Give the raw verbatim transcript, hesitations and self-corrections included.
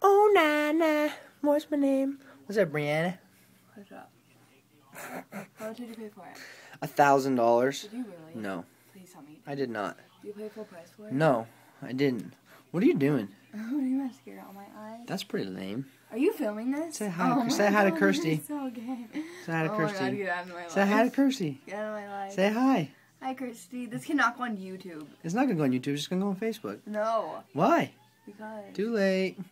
Oh, Nana. What's my name? What's that, Brianna? What's up? How much did you pay for it? A thousand dollars. Did you really? No, Please tell me. I did not. Did you pay full price for it? No, I didn't. What are you doing? What are you mascara on my eyes? That's pretty lame. Are you filming this? Say hi. Oh Say hi to God, Kirsty. you're so gay. Say hi to oh Kirsty. My God, get out of my life. Say hi to Kirsty. Get out of my life. Say hi. Hi, Kirsty. This cannot go on YouTube. It's not gonna go on YouTube. It's just gonna go on Facebook. No. Why? Because. Too late.